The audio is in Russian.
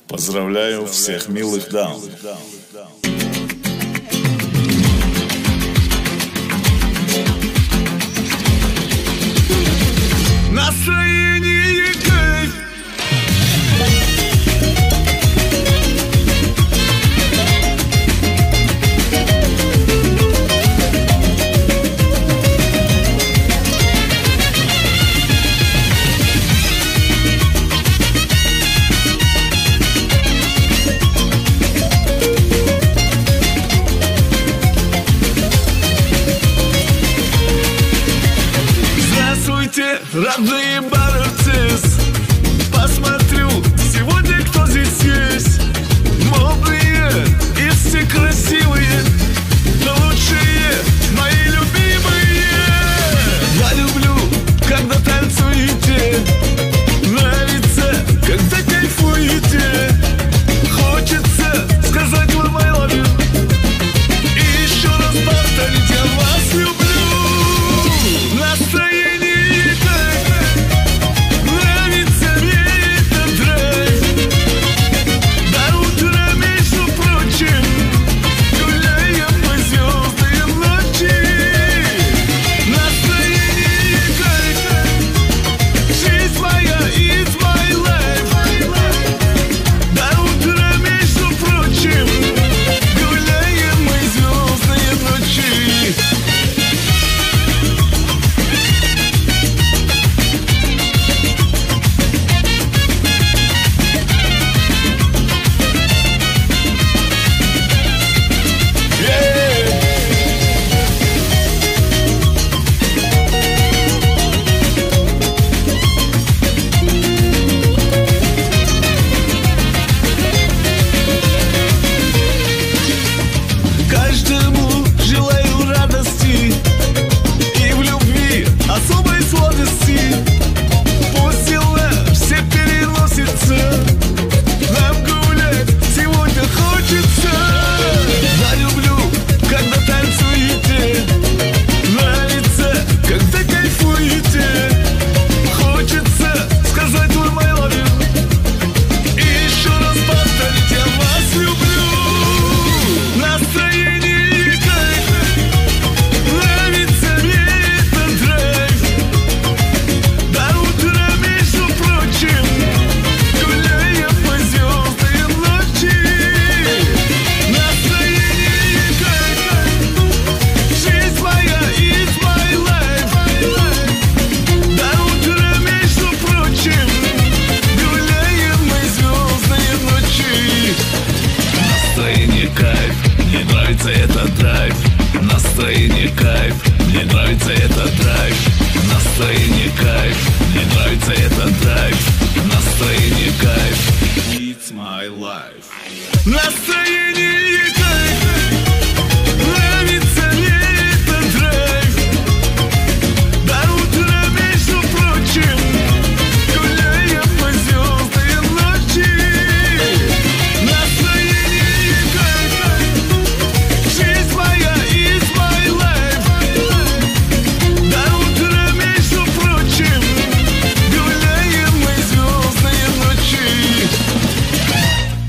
Поздравляю всех милых дам. Настроение кайф. Родные бороться, посмотрю сегодня, кто здесь есть. Модные и все красивые, но лучшие мои любимые. Я люблю, когда танцуете, нравится, когда кайфуете. Хочется сказать вам I love you и еще раз повторить: я вас люблю. Настроение. Это драйв, настроение кайф, мне нравится этот драйв. Настроение кайф, мне нравится этот драйв. Настроение кайф, it's my life.